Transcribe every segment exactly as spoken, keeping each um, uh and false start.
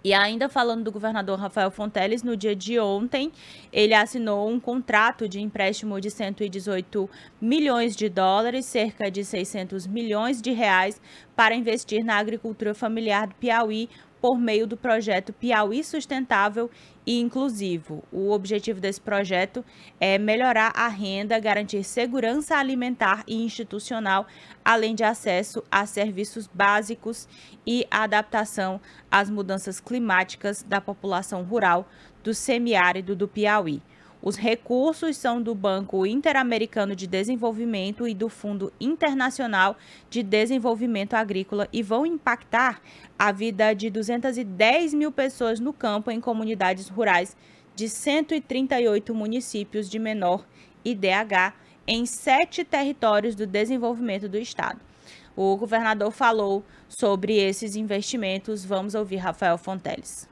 E ainda falando do governador Rafael Fonteles, no dia de ontem, ele assinou um contrato de empréstimo de cento e dezoito milhões de dólares, cerca de seiscentos milhões de reais, para investir na agricultura familiar do Piauí, por meio do projeto Piauí Sustentável e Inclusivo. O objetivo desse projeto é melhorar a renda, garantir segurança alimentar e institucional, além de acesso a serviços básicos e adaptação às mudanças climáticas da população rural do semiárido do Piauí. Os recursos são do Banco Interamericano de Desenvolvimento e do Fundo Internacional de Desenvolvimento Agrícola e vão impactar a vida de duzentas e dez mil pessoas no campo em comunidades rurais de cento e trinta e oito municípios de menor I D H em sete territórios do desenvolvimento do estado. O governador falou sobre esses investimentos. Vamos ouvir Rafael Fonteles.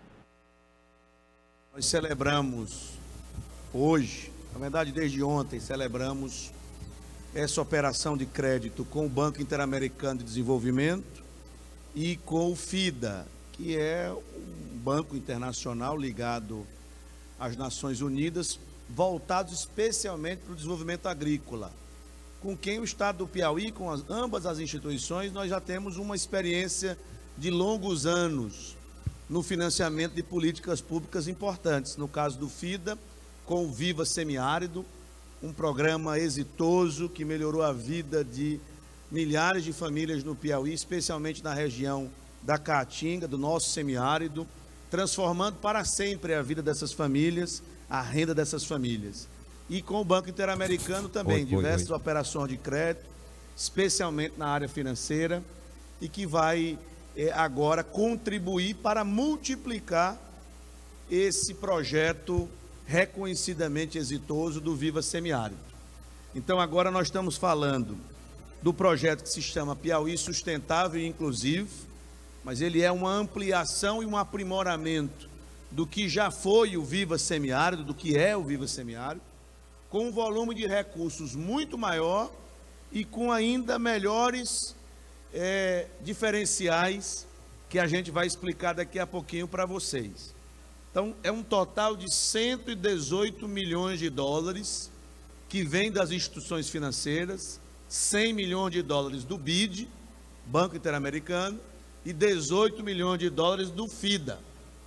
Nós celebramos hoje, na verdade desde ontem, celebramos essa operação de crédito com o Banco Interamericano de Desenvolvimento e com o FIDA, que é um banco internacional ligado às Nações Unidas, voltado especialmente para o desenvolvimento agrícola, com quem o Estado do Piauí, com as, ambas as instituições, nós já temos uma experiência de longos anos no financiamento de políticas públicas importantes. No caso do FIDA, com o Viva Semiárido, um programa exitoso que melhorou a vida de milhares de famílias no Piauí, especialmente na região da Caatinga, do nosso semiárido, transformando para sempre a vida dessas famílias, a renda dessas famílias. E com o Banco Interamericano também, oi, diversas oi, oi. operações de crédito, especialmente na área financeira, e que vai é, agora contribuir para multiplicar esse projeto reconhecidamente exitoso do Viva Semiárido. Então agora nós estamos falando do projeto que se chama Piauí Sustentável e Inclusivo, mas ele é uma ampliação e um aprimoramento do que já foi o Viva Semiárido, do que é o Viva Semiárido, com um volume de recursos muito maior e com ainda melhores é, diferenciais que a gente vai explicar daqui a pouquinho para vocês. Então, é um total de cento e dezoito milhões de dólares que vem das instituições financeiras, cem milhões de dólares do B I D, Banco Interamericano, e dezoito milhões de dólares do FIDA.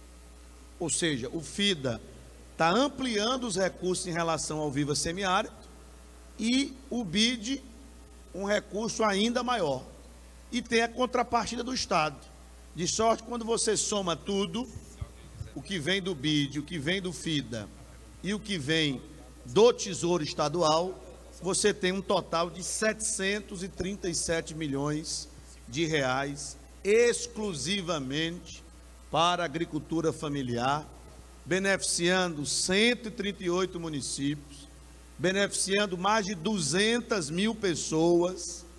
Ou seja, o FIDA está ampliando os recursos em relação ao Viva Semiárido e o B I D, um recurso ainda maior. E tem a contrapartida do Estado. De sorte que quando você soma tudo, o que vem do B I D, o que vem do FIDA e o que vem do Tesouro Estadual, você tem um total de setecentos e trinta e sete milhões de reais exclusivamente para a agricultura familiar, beneficiando cento e trinta e oito municípios, beneficiando mais de duzentas mil pessoas